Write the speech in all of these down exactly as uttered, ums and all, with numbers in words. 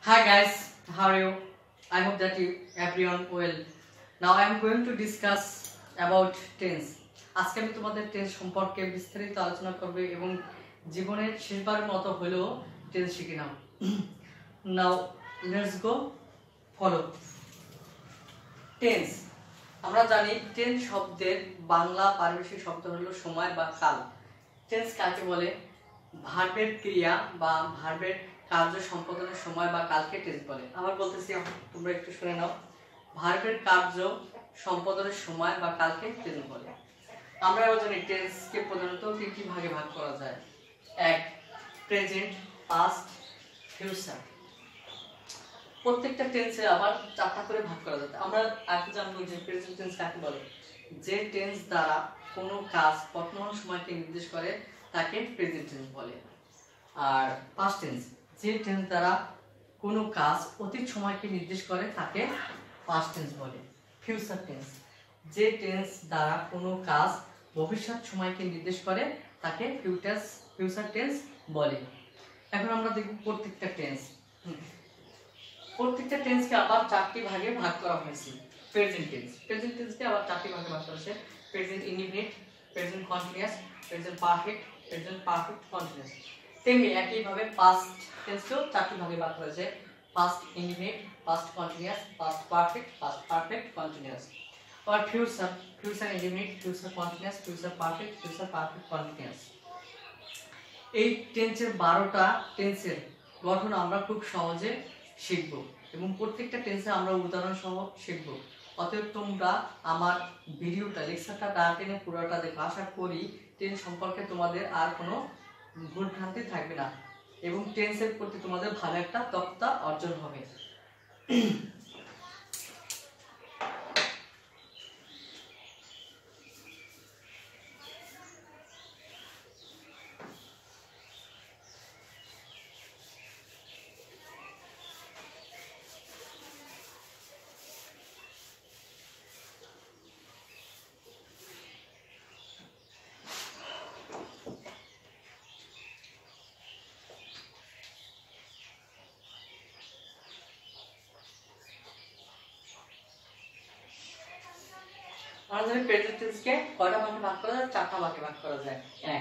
Hi guys, how are you? I hope that you everyone well. Now I am going to discuss about tense. আজকে আমি তোমাদের tense সম্পর্কে বিস্তারিত আলোচনা করব এবং জীবনের শেষবারের মতো হলেও টেন্স শিখে নাও। Now let's go follow. Tense আমরা জানি টেন্স শব্দের বাংলা পারিভাষিক শব্দ হলো সময় বা কাল। টেন্স কাকে বলে? ভার্বের ক্রিয়া বা ভার্বের কার্য সম্পাদনের সময় বা কালকে টেন্স বলে। আবার বলতেছি, তোমরা একটু শুনে নাও। ভার্বের কার্য সম্পাদনের সময় বা কালকে টেন্স বলে। আমরা এবার জানি টেন্সকে প্রধানত তিনটি ভাগে ভাগ করা যায়। এক, প্রেজেন্ট, পাস্ট, ফিউচার। প্রত্যেকটা টেন্সে আবার চারটা করে ভাগ করা যায়। আমরা আগে জানবো যে প্রেজেন্ট টেন্স কাকে বলে। যে টেন্স দ্বারা কোনো কাজ বর্তমান সময়কে নির্দেশ করে তাকে প্রেজেন্ট টেন্স বলে। আর পাস্ট টেন্স, যে টেন্স দ্বারা কোনো কাজ অতীত সময়কে নির্দেশ করে তাকে পাস্ট টেন্স বলে। ফিউচার টেন্স, যে টেন্স দ্বারা কোনো কাজ ভবিষ্যৎ সময়কে নির্দেশ করে তাকে ফিউচার ফিউচার টেন্স বলে। এখন আমরা দেখব প্রত্যেকটা টেন্স। প্রত্যেকটা টেন্সকে আবার চারটি ভাগে ভাগ করা হয়েছে। প্রেজেন্ট টেন্স, প্রেজেন্ট টেন্সকে আবার চারটি ভাগে ভাগ করা হয়েছে। Present indefinite, present continuous, present perfect, present perfect continuous. তেমনি একইভাবে পাস্ট টেন্সকেও চারটি ভাগে ভাগ করা হয়েছে। Past indefinite, past continuous, past perfect, past perfect continuous. আর future, future indefinite, future continuous, future perfect, future perfect continuous. এই টেন্সের বারোটা টেন্সের গঠন আমরা খুব সহজে শিখব এবং প্রত্যেকটা টেন্সে আমরা উদাহরণ সহ শিখব। অতএব তোমরা আমার ভিডিওটা লেকচারটা না টেনে পুরোটা দেখো। আশা করি টেন্স সম্পর্কে তোমাদের আর কোনো ভুল ভ্রান্তি থাকবে না এবং টেন্সের প্রতি তোমাদের ভালো একটা দক্ষতা অর্জন হবে। আমাদের প্রেজেন্ট টেন্সকে কয়টা ভাগে ভাগ করা যায়? চারটা ভাগে ভাগ করা যায়। এক,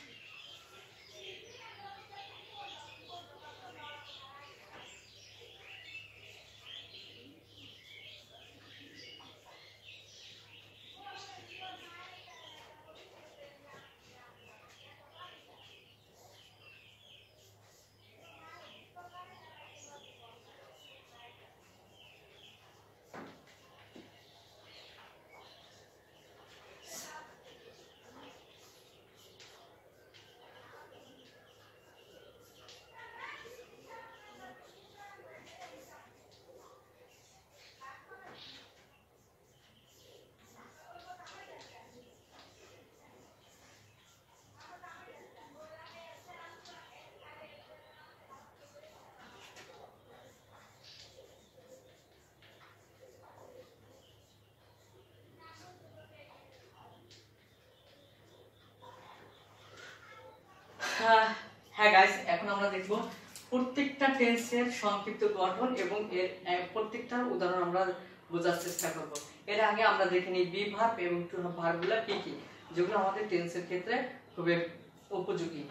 হ্যাঁ গাইস, এখন আমরা দেখব প্রত্যেকটা টেন্সের সংক্ষিপ্ত গঠন এবং এর প্রত্যেকটা উদাহরণ আমরা বোঝার চেষ্টা করব। এর আগে আমরা দেখে নিই বি ভার্ব এবং টু ভার্বগুলো কি কি, যেগুলো আমাদের টেন্সের ক্ষেত্রে খুবই উপযোগী।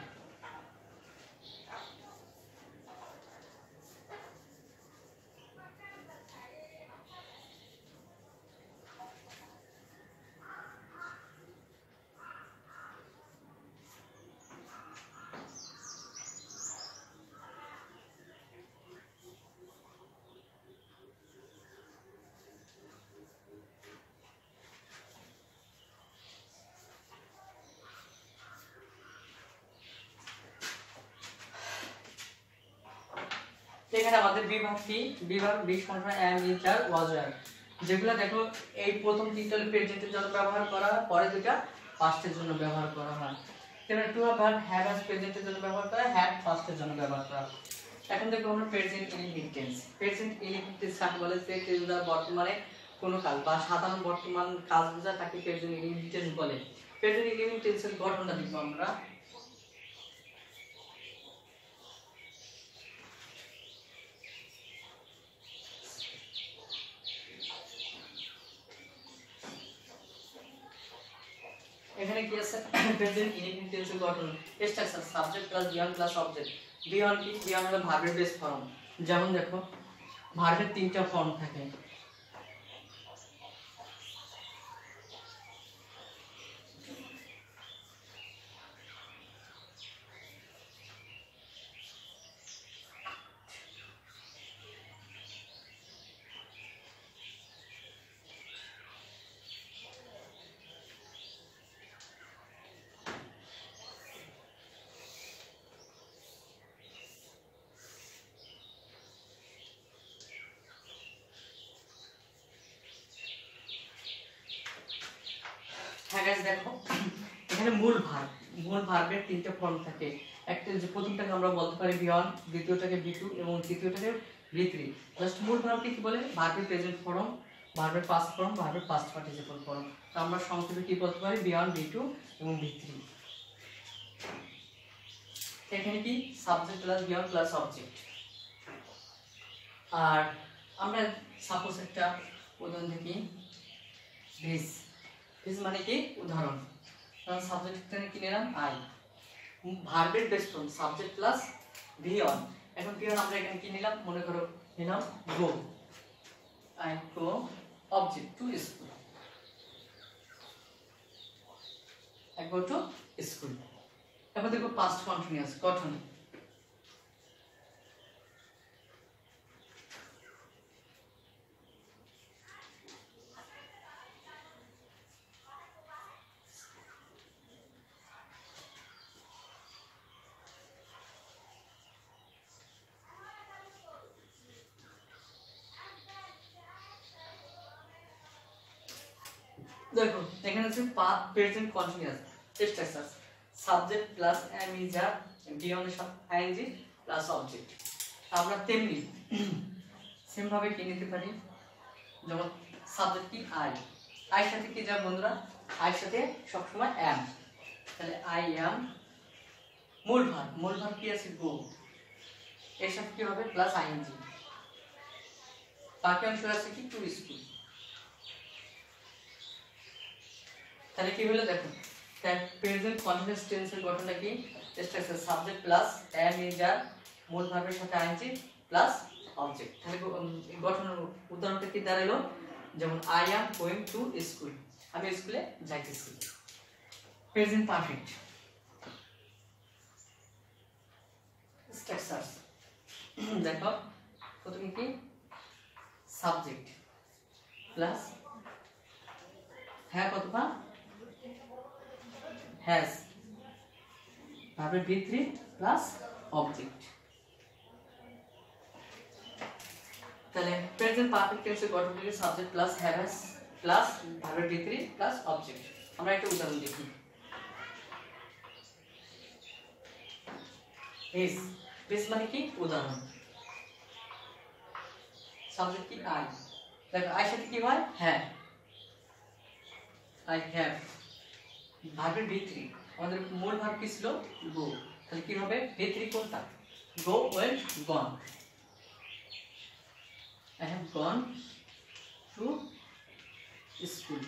এখানে আমাদের বিভাগ কি? বিভাগ বিশ ঘন্টা এম ইটার ওয়াজার, যেগুলো দেখো এই প্রথম তিনটা প্রেজেন্টের জন্য ব্যবহার করা হয়, পরে দুটা পাস্টের জন্য ব্যবহার করা হয়। তেমনি টু ভার্ব হ্যাভ অ্যাজ প্রেজেন্টের জন্য ব্যবহার করা হয়, হ্যাড পাস্টের জন্য ব্যবহার করা হয়। এখন দেখো আমরা present indefinite tense. Present indefinite tense কাকে বলে? যে টেন্স দ্বারা বর্তমানে কোনো কাজ বা সাধারণ বর্তমান কাজ বোঝায় তাকে প্রেজেন্ট ইনডিফিনিট টেন্স বলে। প্রেজেন্ট ইনডিফিনিট টেন্সের গঠনটা দেখব আমরা। প্রেজেন্ট ইনডিফিনিট টেন্সের গঠন structure subject plus V one plus object. V one কি? বিয়ন হলো ভার্বের বেস ফর্ম। যেমন দেখো ভার্বের তিনটা ফর্ম থাকে। হ্যাঁ গাইস দেখো এখানে মূল ভার্ব, মূল ভার্বের তিনটা ফর্ম থাকে। একটা যে প্রথমটাকে আমরা বলতে পারি বিয়ন, দ্বিতীয়টাকে বি টু এবং তৃতীয়টাকে বি থ্রি। জাস্ট মূল ভার্বকে কি বলে? ভার্বের প্রেজেন্ট ফর্ম, ভার্বের পাস্ট ফর্ম, ভার্বের পাস্ট পার্টিসিপল ফর্ম। তো আমরা সংক্ষেপে কি বলতে পারি? বিয়ন, বি টু এবং বি থ্রি। এখানে কি subject plus V one plus object. আর আমরা সাপোজ একটা উদাহরণ দেখি, দিস দিস মানে কি? উদাহরণ। কারণ সাবজেক্ট এখানে কি নিলাম? আই। ভার্বের base form subject plus V one. এখন বিয়ন আমরা এখানে কি নিলাম? মনে করো নিলাম go. I go object to school. I go to school. এবার দেখো পাস্ট কন্টিনিউয়াস গঠন। দেখো এখানে আছে present continuous structure subject plus am is are V one এর সাথে আইএনজি প্লাস অবজেক্ট। আমরা তেমনি সেম ভাবে কি নিতে পারি? যেমন সাবজেক্ট কি? আই। আই সাথে কি যাবে বন্ধুরা? আই সাথে সব সময় এম। তাহলে আই এম মূল ভার্ব, মূল ভার্ব কি আছে? গো। এর সাথে কি হবে? Plus ING. বাকি অংশ আছে কি? To school. তাহলে কি হলো? দেখো প্রেজেন্ট কন্টিনিউয়াস টেন্সের গঠনটা কি? Structure subject plus am is are মূল ভার্বের সাথে আইএনজি প্লাস অবজেক্ট। তাহলে গঠনের উদাহরণটা কি দাঁড়ালো? যেমন I am going to school, আমি স্কুলে যাইতেছি। প্রেজেন্ট পারফেক্ট স্ট্রাকচার দেখো প্রথমে কি? সাবজেক্ট প্লাস হ্যাভ অথবা হ্যাজ, ভার্বের বি থ্রি প্লাস অবজেক্ট। তাহলে প্রেজেন্ট পারফেক্ট টেন্সের গঠন থেকে subject plus have has plus ভার্বের বি থ্রি প্লাস অবজেক্ট। আমরা একটা উদাহরণ দেখি। হিজ, হিজ মানে কি? উদাহরণ। সাবজেক্ট কি? আই। দেখো আই সাথে কি হয়? হ্যাভ। আই হ্যাভ ভার্বের বি থ্রি, আমাদের মূল ভার্ব কি ছিল? গো। তাহলে কি হবে? বি থ্রি কোনটা? Go went gone. I have gone to school.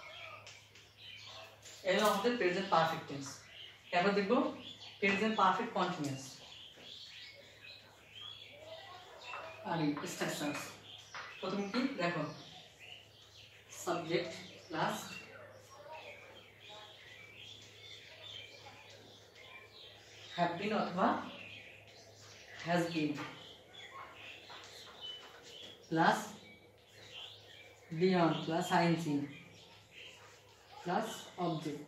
এই হলো আমাদের প্রেজেন্ট পারফেক্ট টেন্স। এবার দেখব প্রেজেন্ট পারফেক্ট কন্টিনিউয়াস। আর স্ট্রাকচারস প্রথমে কি? দেখো সাবজেক্ট প্লাস হ্যাভ বিন অথবা হ্যাজ বিন প্লাস বিয়ন্ড প্লাস আইএনজি প্লাস অবজেক্ট।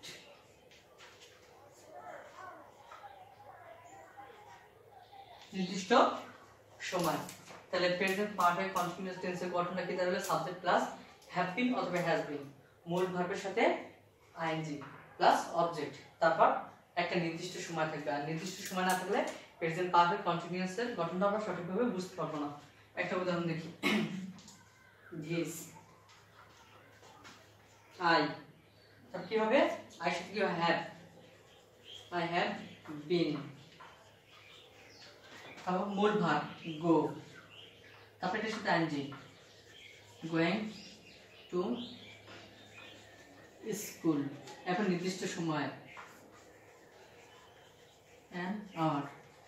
নির্দিষ্ট সময়। তাহলে প্রেজেন্ট পারফেক্ট কন্টিনিউয়াস টেন্সের গঠনটা কি দাঁড়াবে? সাবজেক্ট প্লাস হ্যাভ বিন অথবা হ্যাজ বিন, মূল ভার্বের সাথে আইএনজি প্লাস অবজেক্ট, তারপর একটা নির্দিষ্ট সময় থাকবে। আর নির্দিষ্ট সময় না থাকলে প্রেজেন্ট পারফেক্ট কন্টিনিউয়াসের গঠনটা আমরা সঠিকভাবে বুঝতে পারবো না। একটা উদাহরণ দেখি। দিস আই, তারপর কি হবে? আই সাথে কি হ্যাভ, আই হ্যাভ বিন, তারপর মূল ভার্ব গো, তারপর এটার সাথে আইএনজি গোয়িং টু স্কুল। এখন নির্দিষ্ট সময় অ্যান আওয়ার।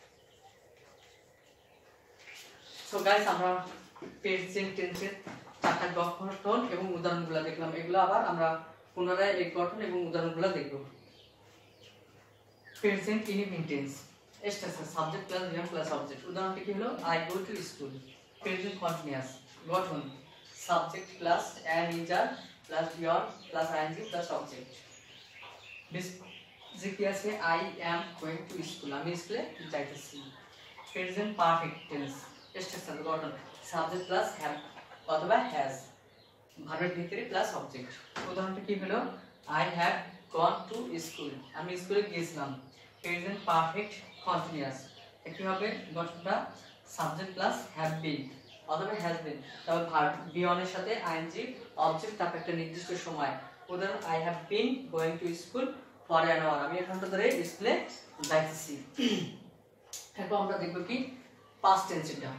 সো গাইস, আমরা প্রেজেন্ট টেন্সের চারটা গঠন এবং উদাহরণগুলো দেখলাম। এগুলো আবার আমরা পুনরায় এই গঠন এবং উদাহরণগুলো দেখব। Present indefinite tense, structure subject plus V one plus object. উদাহরণটি কি হলো? I go to school. Present continuous, গঠন subject plus am is are plus V one plus ING plus object. যে কি আছে? I am going to school, আমি স্কুলে যাইতেছি। প্রেজেন্ট পারফেক্ট টেন্স, স্ট্রাকচার গঠন সাবজেক্ট প্লাস হ্যাভ অথবা হ্যাজ, ভার্বের ভিতরে প্লাস অবজেক্ট। উদাহরণটা কি হলো? I have gone to school, আমি স্কুলে গিয়েছিলাম। প্রেজেন্ট পারফেক্ট কন্টিনিউয়াস, কি হবে? গঠনটা সাবজেক্ট প্লাস হ্যাভ বিন অথবা হ্যাজ বিন, তবে ভার্ব বি অন এর সাথে আইএনজি অবজেক্ট, তারপর একটা নির্দিষ্ট সময়। উদাহরণ I have been going to school for an hour, আমি এক ঘন্টা ধরে স্কুলে যাইতেছি। এখন আমরা দেখব কি পাস্ট টেন্সটা।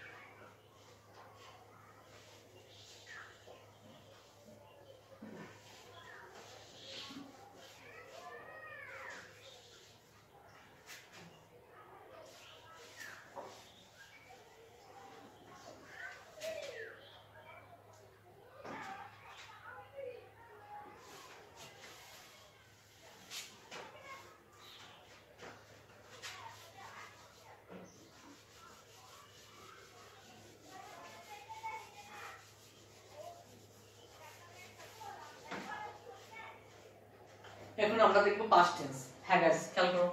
এখন আমরা দেখব পাস্ট টেন্স। হ্যাঁ গাইস, খেয়াল করো,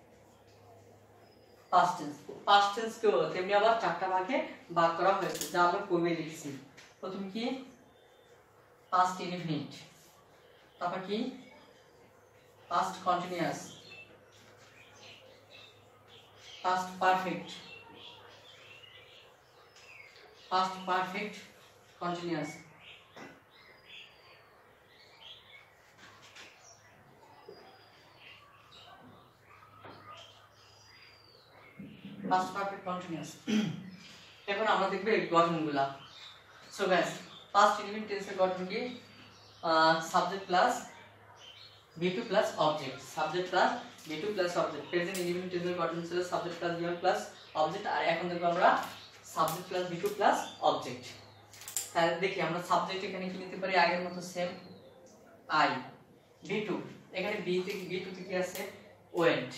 পাস্ট টেন্স পাস্ট টেন্স কেও তেমনি আবার চারটা ভাগে ভাগ করা হয়েছে, যা আমরা পূর্বে লিখেছি। প্রথম কি? পাস্ট ইনডিফিনিট, তারপর কি? Past continuous, past perfect, past perfect continuous, past perfect continuous। এখন আমরা দেখব এই গঠনগুলা। So guys, past indefinite tense এর গঠন কি? Subject plus V two plus object, subject plus V two plus object. Present indefinite tense এর গঠন ছিল subject plus V one plus object, আর এখন দেখব আমরা subject plus V two plus object. তাহলে দেখি আমরা সাবজেক্ট এখানে কি নিতে পারি? আগের মতো সেম আই। বি টু, এখানে বি থেকে বি টু তে কি আছে? Went,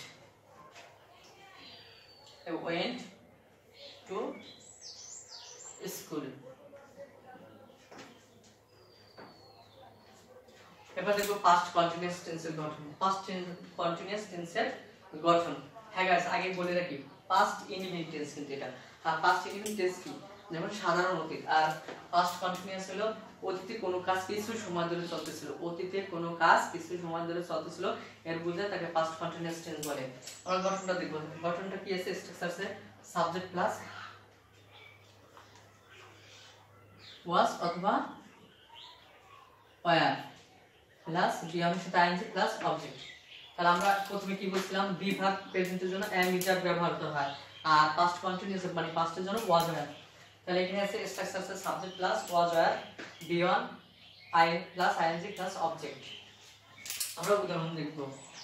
went to school। এবার দেখো পাস্ট কন্টিনিউয়াস টেন্সের গঠন। পাস্ট কন্টিনিউয়াস টেন্সের গঠন, হ্যাঁ গাইস, আগে বলে রাখি পাস্ট ইনডিফিনিট টেন্স কিন্তু এটা। আর পাস্ট ইনডিফিনিট টেন্স কি? যেমন সাধারণ অতীত। আর পাস্ট কন্টিনিউয়াস হলো অতীতে কোনো কাজ কিছু সময় ধরে চলতেছিল, অতীতে কোনো কাজ কিছু সময় ধরে চলতেছিল, এর বুঝে তাকে পাস্ট কন্টিনিউয়াস টেন্স বলে। আমরা গঠনটা দেখব। গঠনটা কি আছে? স্ট্রাকচার আছে সাবজেক্ট প্লাস ওয়াজ অথবা ওয়্যার প্লাস বি এর সাথে আইএনজি প্লাস অবজেক্ট। তাহলে আমরা প্রথমে কি বলছিলাম? বি ভার্ব প্রেজেন্টের জন্য এম ইজ আর ব্যবহার করা হয়, আর পাস্ট কন্টিনিউয়াস মানে পাস্টের জন্য ওয়াজ ওয়্যার। তাহলে এখানে আছে স্ট্রাকচার আছে subject plus was were V one I plus ING plus object. আমরা উদাহরণ দেখব।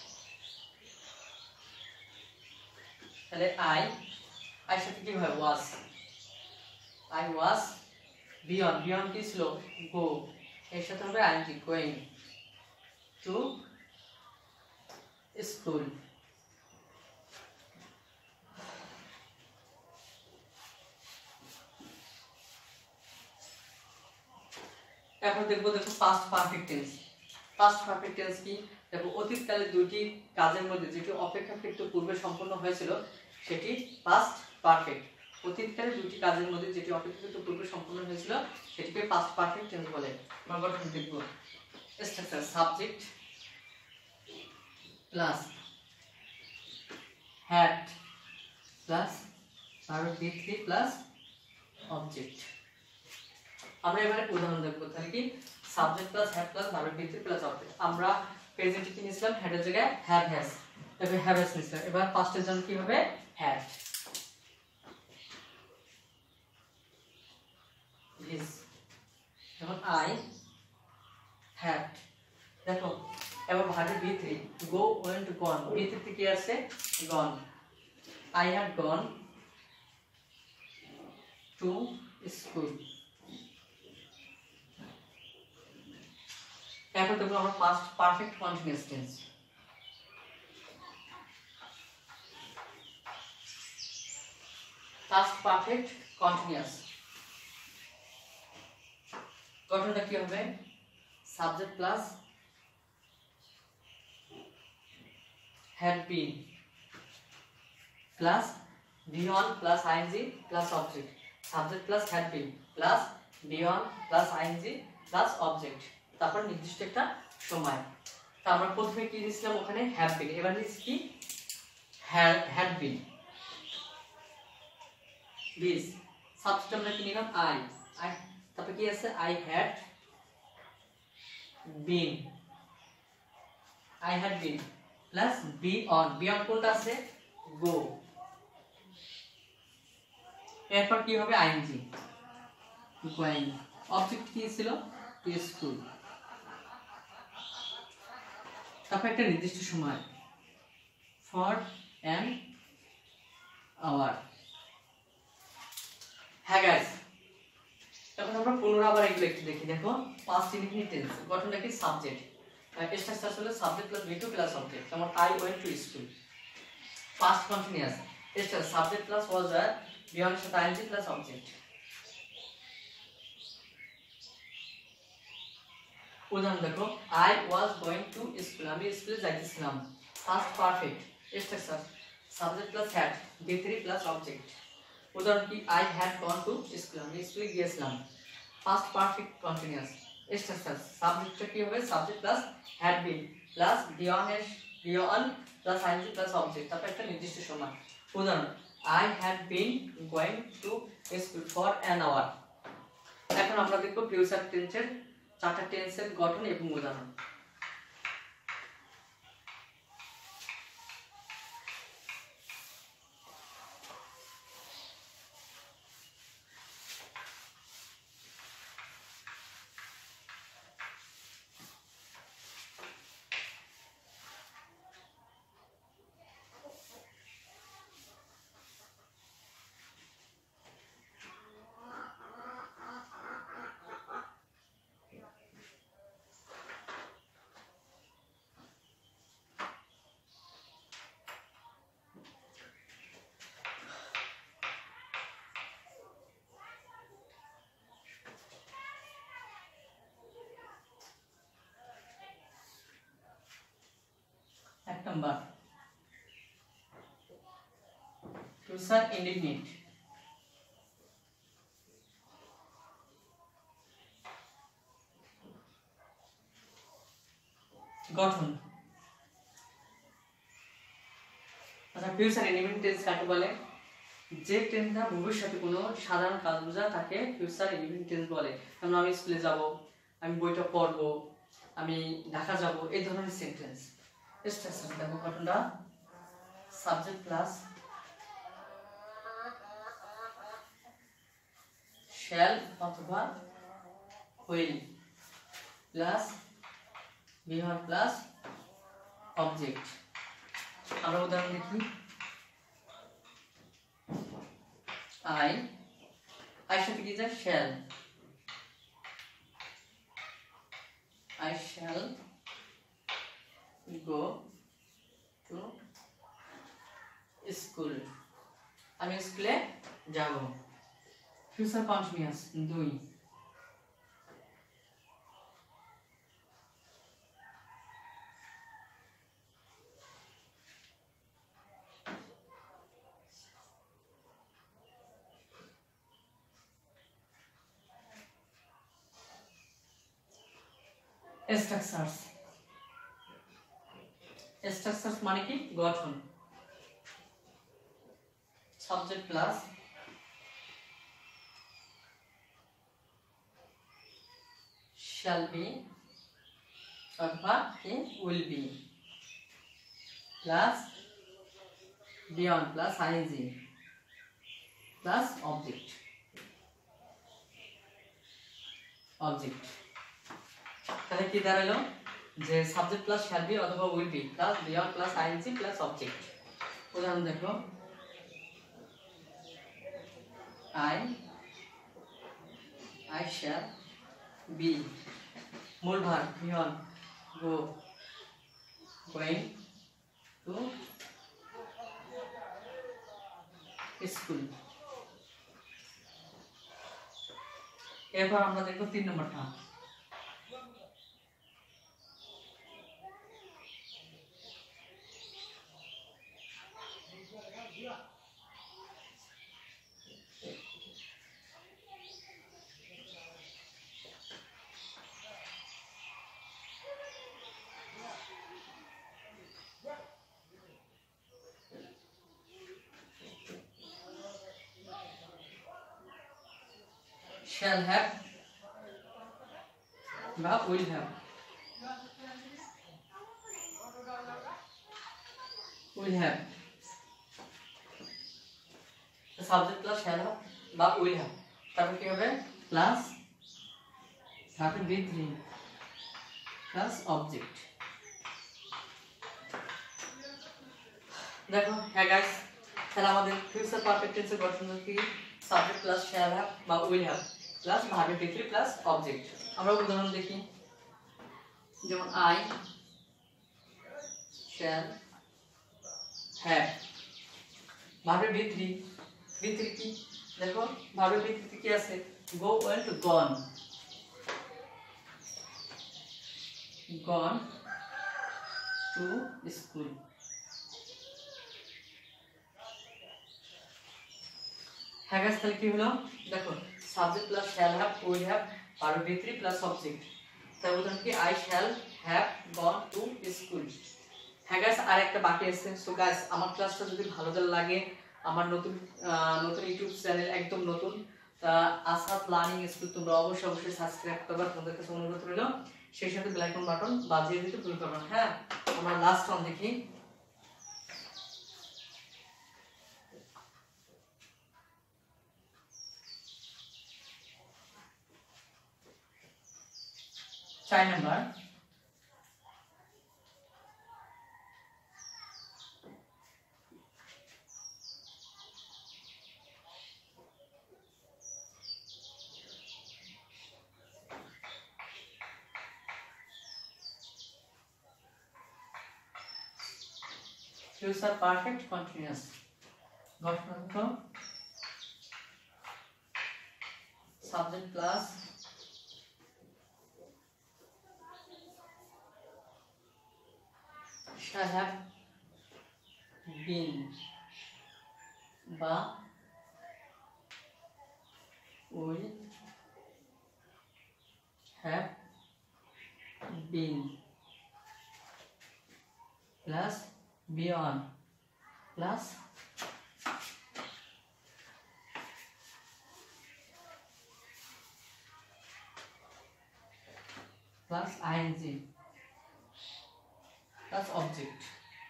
তাহলে আই আই সাথে কি হয়? Was, I was V one, V one কি ছিল? গো, এর সাথে হবে আইএনজি গোয়িং টু স্কুল। এখন দেখবো দেখো past perfect tense. Past perfect tense কি? দেখো অতীতকালে দুটি কাজের মধ্যে যেটি অপেক্ষাকৃত পূর্বে সম্পন্ন হয়েছিল সেটি পাস্ট পারফেক্ট। অতীতকালে দুটি কাজের মধ্যে যেটি অপেক্ষাকৃত পূর্বে সম্পন্ন হয়েছিল সেটিকে পাস্ট পারফেক্ট টেন্স বলে। আমরা গঠন দেখব। Structure subject plus had plus verb V three plus object. আমরা এবারে উদাহরণ দেখব। তাহলে কি? Subject plus have plus verb V three plus object. আমরা প্রেজেন্টে কি নিয়েছিলাম? হ্যাড এর জায়গায় হ্যাভ হ্যাজ, তবে হ্যাভ হ্যাজ নিয়েছিলাম। এবার পাস্টের জন্য কি হবে? Had is. এখন আই হ্যাড, দেখো এবার ভার্বের V three, go went gone, V three তে কি আছে gone, I had gone to school. এখন দেখো আমরা past perfect continuous tense. Past perfect continuous গঠনটা কি হবে, subject plus had been plus be on plus ing plus object, subject plus had been plus be on plus ing plus object, তারপর নির্দিষ্ট একটা সময়। তা আমরা প্রথমে কি দিয়েছিলাম ওখানে have been, এবার দিচ্ছি কি had had been। this subject আমরা কি নিলাম I, I তারপর কি আছে I had been, I had been plus V one, V one কোনটা আছে গো, এরপর কি হবে আইএনজি গোয়িং, অবজেক্ট কি ছিল টু স্কুল, তারপর একটা নির্দিষ্ট সময় ফর অ্যান আওয়ার। হ্যাঁ গাইস, এখন আমরা পুনরায় আবার এগুলো একটু দেখি। দেখো পাস্ট ইনডিফিনিট টেন্স গঠনটা কি সাবজেক্ট, স্ট্রাকচার হলো subject plus V two plus object, যেমন I went to school. Past continuous structure subject plus was were V one সাথে আইএনজি প্লাস অবজেক্ট। উদাহরণ দেখো I was going to school, আমি স্কুলে যাইতেছিলাম। Past perfect structure subject plus had V three plus object. উদাহরণ কি I had gone to school, আমি স্কুলে গিয়েছিলাম। পাস্ট পারফেক্ট কন্টিনিউয়াস স্ট্রাকচার সাবজেক্টটা কি হবে subject plus had been plus V one এর V one plus ING plus object, তারপর একটা নির্দিষ্ট সময়। উদাহরণ I had been going to school for an hour. এখন আমরা দেখব ফিউচার টেন্সের চারটা টেন্সের গঠন এবং উদাহরণ। এক নাম্বার ফিউচার ইনডিফিনিট, গঠন। আচ্ছা ফিউচার ইনডিফিনিট টেন্স কাকে বলে, যে টেন্সটা ভবিষ্যতে কোনো সাধারণ কাজ বোঝায় তাকে ফিউচার ইনডিফিনিট টেন্স বলে। যেমন আমি স্কুলে যাব, আমি বইটা পড়বো, আমি ঢাকা যাব, এই ধরনের সেন্টেন্স। স্ট্রাকচার দেখো গঠনটা সাবজেক্ট প্লাস শ্যাল অথবা হুইল প্লাস বিভার প্লাস অবজেক্ট। আমরা উদাহরণ দেখি আই, আই সাথে কি যায় shall, I shall go to school, আমি স্কুলে যাব। ফিউচার কন্টিনিউয়াস দুই, স্ট্রাকচারস, স্ট্রাকচারস মানে কি গঠন। সাবজেক্ট প্লাস shall be অথবা কি will be plus be on plus ing plus object, object. তাহলে কি দাঁড়ালো যে সাবজেক্ট প্লাস শ্যাল বি অথবা will be plus V one plus ING plus object. উদাহরণ দেখো, আই আই শ্যাল বি, মূল verb V one go, going to school. এরপর আমরা দেখবো তিন নম্বরটা, shall have বা will have, will have subject plus shall have বা will have, তারপর কি হবে প্লাস তারপর বি থ্রি প্লাস অবজেক্ট। দেখো হ্যাঁ গাইস, তাহলে আমাদের ফিউচার পারফেক্ট টেন্সের গঠন কি সাবজেক্ট প্লাস shall have বা will have plus verb V three plus object. আমরা উদাহরণ দেখি, যেমন I shall have, verb V three, V three কি দেখো, ভার্ব বি থ্রি কি আছে go went gone, gone to school. হ্যাঁ গাইস, তাহলে কি হলো দেখো subject plus shall have will have verb V three plus object. তার উদাহরণ কি I shall have gone to school. হ্যাঁ গাইস, আর একটা বাকি আছে। সো গাইস, আমার ক্লাসটা যদি ভালো লাগে, আমার নতুন নতুন ইউটিউব চ্যানেল একদম নতুন আসাদ লার্নিং স্কুল, তোমরা অবশ্যই অবশ্যই সাবস্ক্রাইব করবা, তোমাদের কাছে অনুরোধ রইল। সেই সাথে বেল আইকন বাটন বাজিয়ে দিতে ভুল করবে না। হ্যাঁ, আমরা লাস্ট ওয়ান দেখি, চার নাম্বার, future perfect continuous গঠন subject plus shall have been বা will have been plus beyond plus plus ing plus object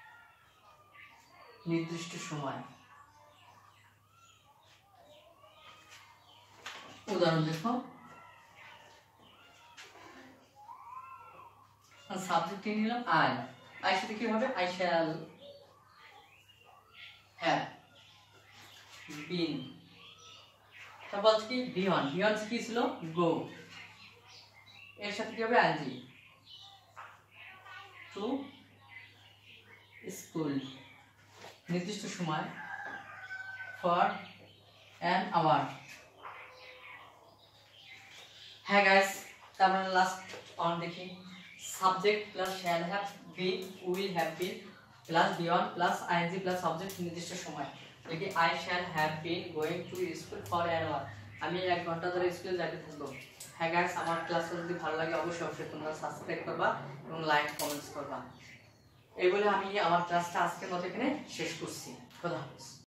নির্দিষ্ট সময়। উদাহরণ দেখো, সাবজেক্ট নিলাম আই, আই সাথে কি হবে আই শ্যাল হ্যাভ বিন, তারপর কি বিয়ন্ড, বিয়ন্ড কি ছিল গো, এর সাথে কি হবে আইজি টু স্কুল নির্দিষ্ট সময় ফর অ্যান আওয়ার। হ্যাঁ গাইস, তারপরে লাস্ট অন দেখি, subject plus shall have been will have been plus বিয়ন্ড প্লাস আইএনজি প্লাস সাবজেক্ট নির্দিষ্ট সময়। দেখি I shall have been going to school for an hour, আমি এক ঘন্টা ধরে স্কুলে যাইতে থাকবো। হ্যাঁ গাইস, আমার ক্লাসটা যদি ভালো লাগে অবশ্যই অবশ্যই তোমরা সাবস্ক্রাইব করবা এবং লাইক কমেন্টস করবা। এই বলে আমি আমার ক্লাসটা আজকের মতো এখানে শেষ করছি। খোদা হাফেজ।